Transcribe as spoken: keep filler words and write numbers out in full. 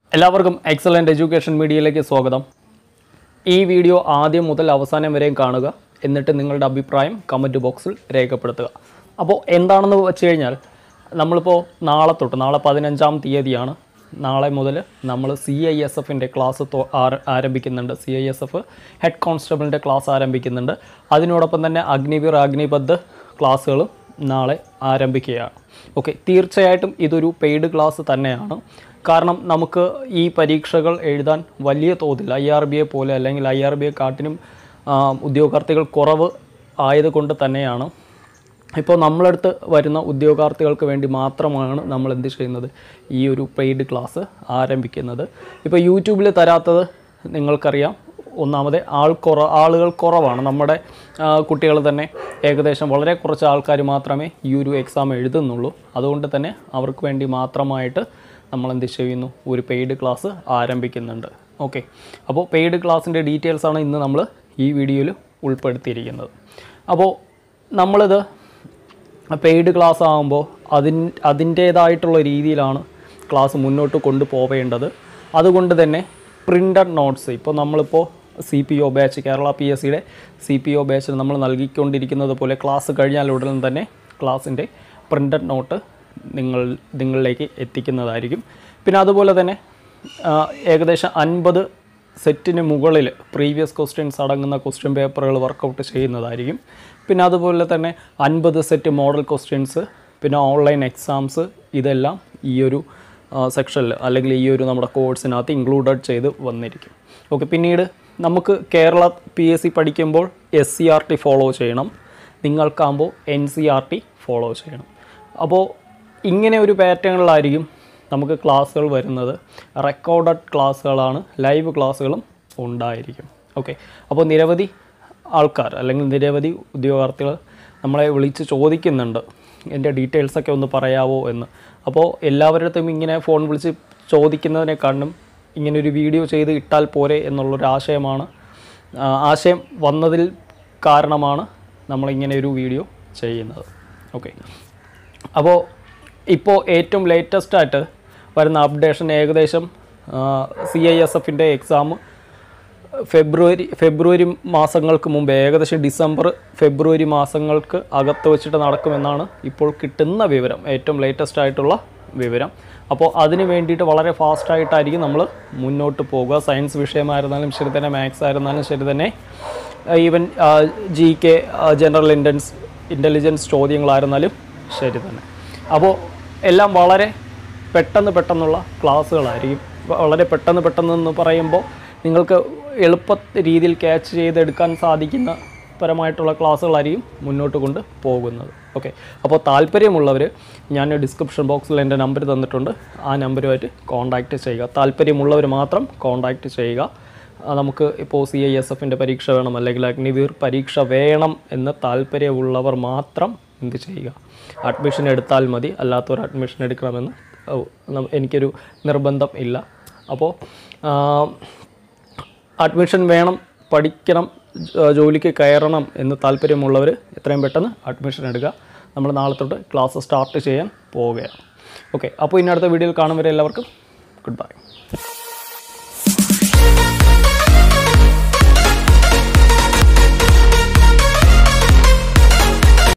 എല്ലാവർക്കും excellent education മീഡിയയിലേക്ക് സ്വാഗതം. ഈ വീഡിയോ ആദ്യം മുതൽ അവസാനം വരെയും കാണുക. എന്നിട്ട് നിങ്ങളുടെ അഭിപ്രായം കമൻറ്റ് ബോക്സിൽ രേഖപ്പെടുത്തുക. അപ്പോൾ എന്താണെന്ന് വെച്ച് കഴിഞ്ഞാൽ നമ്മളിപ്പോൾ നാളെ തൊട്ട് നാളെ പതിനഞ്ചാം തീയതിയാണ്. നാളെ മുതൽ നമ്മൾ സി ഐ എസ് എഫിൻ്റെ ക്ലാസ് ആരംഭിക്കുന്നുണ്ട്. C I S F head കോൺസ്റ്റബിളിൻ്റെ ക്ലാസ് ആരംഭിക്കുന്നുണ്ട്. അതിനോടൊപ്പം തന്നെ അഗ്നിവീർ അഗ്നിപഥ് ക്ലാസ്സുകളും നാളെ ആരംഭിക്കുകയാണ്. ഓക്കെ, തീർച്ചയായിട്ടും ഇതൊരു പെയ്ഡ് ക്ലാസ് തന്നെയാണ്. കാരണം നമുക്ക് ഈ പരീക്ഷകൾ എഴുതാൻ വലിയ തോതിൽ ഐ ആർ ബിയെ പോലെ അല്ലെങ്കിൽ ഐ ആർ ബിയെ കാട്ടിനും ഉദ്യോഗാർത്ഥികൾ കുറവ് ആയതുകൊണ്ട് തന്നെയാണ് ഇപ്പോൾ നമ്മളടുത്ത് വരുന്ന ഉദ്യോഗാർത്ഥികൾക്ക് വേണ്ടി മാത്രമാണ് നമ്മൾ എന്ത് ചെയ്യുന്നത്, ഈ ഒരു പെയ്ഡ് ക്ലാസ് ആരംഭിക്കുന്നത്. ഇപ്പോൾ യൂട്യൂബിൽ തരാത്തത് നിങ്ങൾക്കറിയാം. ഒന്നാമത് ആൾ കുറ ആളുകൾ കുറവാണ്. നമ്മുടെ കുട്ടികൾ തന്നെ ഏകദേശം വളരെ കുറച്ച് ആൾക്കാർ മാത്രമേ ഈ ഒരു എക്സാം എഴുതുന്നുള്ളൂ. അതുകൊണ്ട് തന്നെ അവർക്ക് വേണ്ടി മാത്രമായിട്ട് നമ്മൾ എന്ത് ചെയ്യുന്നു, ഒരു പെയ്ഡ് ക്ലാസ് ആരംഭിക്കുന്നുണ്ട്. ഓക്കെ, അപ്പോൾ പെയ്ഡ് ക്ലാസ്സിൻ്റെ ഡീറ്റെയിൽസാണ് ഇന്ന് നമ്മൾ ഈ വീഡിയോയിൽ ഉൾപ്പെടുത്തിയിരിക്കുന്നത്. അപ്പോൾ നമ്മളിത് പെയ്ഡ് ക്ലാസ് ആകുമ്പോൾ അതിന് അതിൻ്റേതായിട്ടുള്ള രീതിയിലാണ് ക്ലാസ് മുന്നോട്ട് കൊണ്ടുപോവേണ്ടത്. അതുകൊണ്ട് തന്നെ പ്രിൻ്റഡ് നോട്ട്സ് ഇപ്പോൾ നമ്മളിപ്പോൾ C P O batch Kerala P S സിയുടെ സി പി ഒ ബാച്ചിൽ നമ്മൾ നൽകിക്കൊണ്ടിരിക്കുന്നത് പോലെ ക്ലാസ് കഴിഞ്ഞാൽ ഉടൻ തന്നെ ക്ലാസ്സിൻ്റെ പ്രിൻ്റഡ് നോട്ട് നിങ്ങൾ നിങ്ങളിലേക്ക് എത്തിക്കുന്നതായിരിക്കും. പിന്നെ അതുപോലെ തന്നെ ഏകദേശം അൻപത് സെറ്റിന് മുകളിൽ പ്രീവിയസ് ക്വസ്റ്റ്യൻസ് അടങ്ങുന്ന ക്വസ്റ്റ്യൻ പേപ്പറുകൾ വർക്കൗട്ട് ചെയ്യുന്നതായിരിക്കും. പിന്നെ അതുപോലെ തന്നെ അൻപത് സെറ്റ് മോഡൽ ക്വസ്റ്റ്യൻസ്, പിന്നെ ഓൺലൈൻ എക്സാംസ്, ഇതെല്ലാം ഈ ഒരു സെക്ഷനിൽ അല്ലെങ്കിൽ ഈ ഒരു നമ്മുടെ കോഴ്സിനകത്ത് ഇൻക്ലൂഡഡ് ചെയ്ത് വന്നിരിക്കും. ഓക്കെ, പിന്നീട് നമുക്ക് കേരള പി എസ് സി പഠിക്കുമ്പോൾ S C R T follow ചെയ്യണം, നിങ്ങൾക്കാകുമ്പോൾ N C R T follow ചെയ്യണം. അപ്പോൾ ഇങ്ങനെ ഒരു പാറ്റേണിലായിരിക്കും നമുക്ക് ക്ലാസ്സുകൾ വരുന്നത്. റെക്കോർഡഡ് ക്ലാസ്സുകളാണ്, ലൈവ് ക്ലാസ്സുകളും ഉണ്ടായിരിക്കും. ഓക്കെ, അപ്പോൾ നിരവധി ആൾക്കാർ അല്ലെങ്കിൽ നിരവധി ഉദ്യോഗാർത്ഥികൾ നമ്മളെ വിളിച്ച് ചോദിക്കുന്നുണ്ട്, എൻ്റെ ഡീറ്റെയിൽസൊക്കെ ഒന്ന് പറയാവോ എന്ന്. അപ്പോൾ എല്ലാവരുടെയും ഇങ്ങനെ ഫോൺ വിളിച്ച് ചോദിക്കുന്നതിനെക്കാളും ഇങ്ങനൊരു വീഡിയോ ചെയ്ത് ഇട്ടാൽ പോരെ എന്നുള്ളൊരു ആശയമാണ് ആശയം വന്നതിൽ കാരണമാണ് നമ്മളിങ്ങനെ ഒരു വീഡിയോ ചെയ്യുന്നത്. ഓക്കെ, അപ്പോൾ ഇപ്പോൾ ഏറ്റവും ലേറ്റസ്റ്റായിട്ട് വരുന്ന അപ്ഡേഷൻ ഏകദേശം സി ഐ എസ് എഫിൻ്റെ എക്സാം ഫെബ്രുവരി ഫെബ്രുവരി മാസങ്ങൾക്ക് മുമ്പ് ഏകദേശം ഡിസംബർ ഫെബ്രുവരി മാസങ്ങൾക്ക് അകത്ത് വെച്ചിട്ട് നടക്കുമെന്നാണ് ഇപ്പോൾ കിട്ടുന്ന വിവരം, ഏറ്റവും ലേറ്റസ്റ്റ് ആയിട്ടുള്ള വിവരം. അപ്പോൾ അതിന് വേണ്ടിയിട്ട് വളരെ ഫാസ്റ്റായിട്ടായിരിക്കും നമ്മൾ മുന്നോട്ട് പോകുക. സയൻസ് വിഷയമായിരുന്നാലും ശരി തന്നെ, മാത്സ് ആയിരുന്നാലും ശരി തന്നെ, ഈവൻ ജി കെ ജനറൽ ഇൻ്റൻസ് ഇൻ്റലിജൻസ് ചോദ്യങ്ങളായിരുന്നാലും ശരി തന്നെ. അപ്പോൾ എല്ലാം വളരെ പെട്ടെന്ന് പെട്ടെന്നുള്ള ക്ലാസ്സുകളായിരിക്കും. വളരെ പെട്ടെന്ന് പെട്ടെന്ന് പറയുമ്പോൾ നിങ്ങൾക്ക് എളുപ്പ രീതിയിൽ ക്യാച്ച് ചെയ്തെടുക്കാൻ സാധിക്കുന്ന പരമായിട്ടുള്ള ക്ലാസ്സുകളായിരിക്കും മുന്നോട്ട് കൊണ്ട് പോകുന്നത്. ഓക്കെ, അപ്പോൾ താല്പര്യമുള്ളവർ ഞാൻ ഡിസ്ക്രിപ്ഷൻ ബോക്സിൽ എൻ്റെ നമ്പർ തന്നിട്ടുണ്ട്, ആ നമ്പറുമായിട്ട് കോൺടാക്റ്റ് ചെയ്യുക. താല്പര്യമുള്ളവർ മാത്രം കോൺടാക്റ്റ് ചെയ്യുക. നമുക്ക് ഇപ്പോൾ സി ഐ എസ് എഫിൻ്റെ പരീക്ഷ വേണം അല്ലെങ്കിൽ അഗ്നിവീർ പരീക്ഷ വേണം എന്ന് താല്പര്യമുള്ളവർ മാത്രം എന്ത് ചെയ്യുക, അഡ്മിഷൻ എടുത്താൽ മതി. അല്ലാത്തവർ അഡ്മിഷൻ എടുക്കണമെന്ന് എനിക്കൊരു നിർബന്ധം ഇല്ല. അപ്പോൾ അഡ്മിഷൻ വേണം, പഠിക്കണം, ജോലിക്ക് കയറണം എന്ന് താല്പര്യമുള്ളവർ എത്രയും പെട്ടെന്ന് അഡ്മിഷൻ എടുക്കുക. നമ്മൾ നാളെ തൊട്ട് ക്ലാസ് സ്റ്റാർട്ട് ചെയ്യാൻ പോവുകയാണ്. ഓക്കെ, അപ്പോൾ ഇനി അടുത്ത വീഡിയോയിൽ കാണും വരെ എല്ലാവർക്കും ഗുഡ് ബൈ.